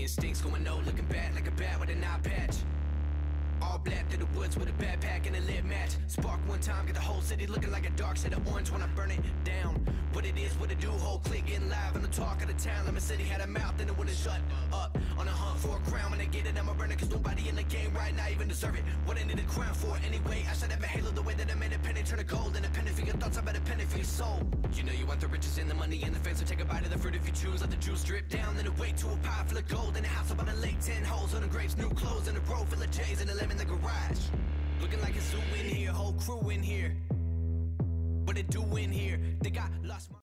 Instincts going no, looking bad like a bat with an eye patch. All black through the woods with a backpack and a lit match. Spark one time, get the whole city looking like a dark shade of orange when I burn it down. What it is, what it do, whole clique getting live on the talk of the town. Lemon City had a mouth and it wouldn't shut up. On a hunt for a crown, when I get it, I'ma burn it, cause nobody in the game right now even deserve it. What I need a crown for anyway, I should have a halo the way that I made a penny turn to gold. And a penny for your thoughts, I bet a penny for your soul. You know you want the riches and the money and the fame, so take a bite of the fruit if you choose. Let the juice drip down, then away to a pie full of gold. In a house up on a lake, 10 holes on the grapes, new clothes, and a row full of J's and a lemon in the garage. Looking like a zoo in here, whole crew in here. What it do in here? They got lost.